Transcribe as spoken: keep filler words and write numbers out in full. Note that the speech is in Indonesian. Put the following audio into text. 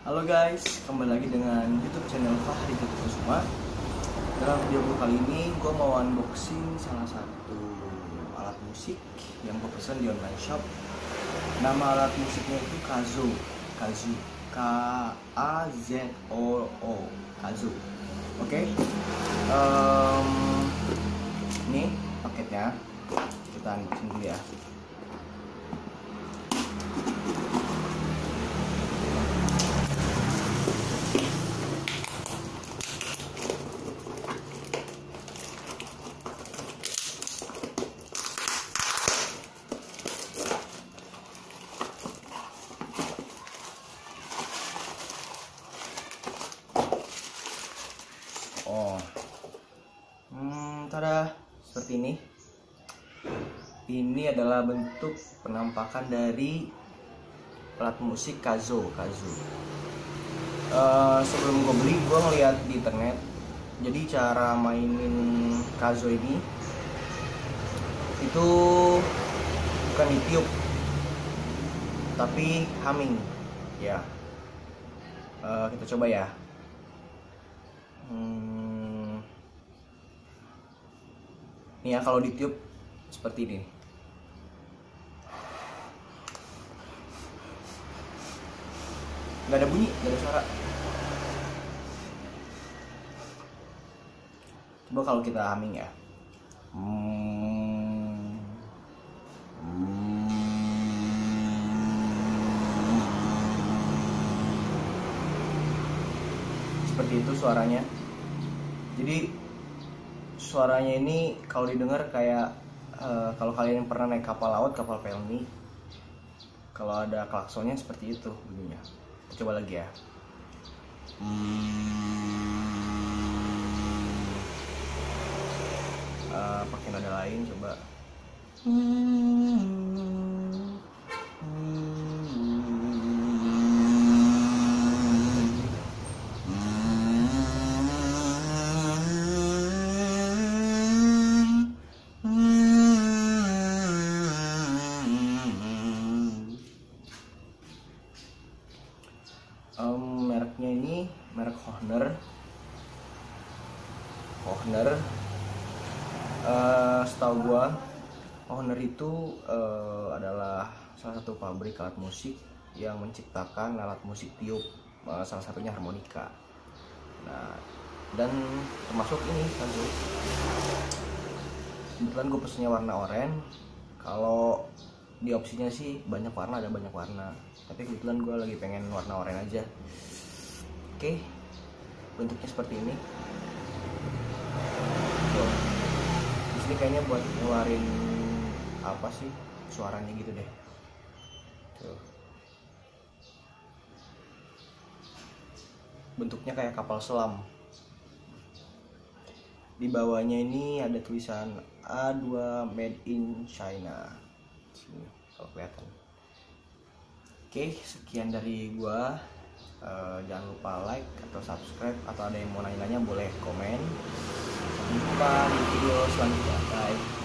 Halo guys, kembali lagi dengan YouTube channel Fahri Kusuma. Dalam video gue kali ini, gue mau unboxing salah satu alat musik yang gue pesan di online shop. Nama alat musiknya itu Kazoo, Kazoo, K A Z O O, Kazoo. Oke, okay? um, ini paketnya kita unboxing dulu ya. Oh, hmm, tada, seperti ini. Ini adalah bentuk penampakan dari alat musik Kazoo. Kazoo. Uh, sebelum gue beli, gue ngeliat di internet. Jadi cara mainin Kazoo ini itu bukan ditiup, tapi humming. Ya, uh, kita coba ya. Hmm. Nih ya, kalau ditiup seperti ini. Nggak ada bunyi, nggak ada suara. Coba kalau kita humming ya. Hmm. Seperti itu suaranya. Jadi suaranya ini kalau didengar kayak uh, kalau kalian pernah naik kapal laut, kapal pelni, kalau ada klaksonnya seperti itu bunyinya. Kita coba lagi ya. Uh, pakai nada lain coba. Um, mereknya ini merek Hohner. Hohner. Uh, setahu gua, Hohner itu uh, adalah salah satu pabrik alat musik yang menciptakan alat musik tiup, uh, salah satunya harmonika. Nah, dan termasuk ini Kazoo. Kebetulan gue pesennya warna oranye. Kalau di opsinya sih banyak warna, ada banyak warna, tapi kebetulan gue lagi pengen warna oranye aja. Oke, bentuknya seperti ini. Tuh. Di sini kayaknya buat ngeluarin apa sih suaranya gitu deh. Tuh. Bentuknya kayak kapal selam. Di bawahnya ini ada tulisan A dua Made in China. Sini kalau kelihatan. Oke, sekian dari gua. Uh, jangan lupa like atau subscribe, atau ada yang mau nanya-nanya boleh komen. Sampai jumpa di video selanjutnya. Bye.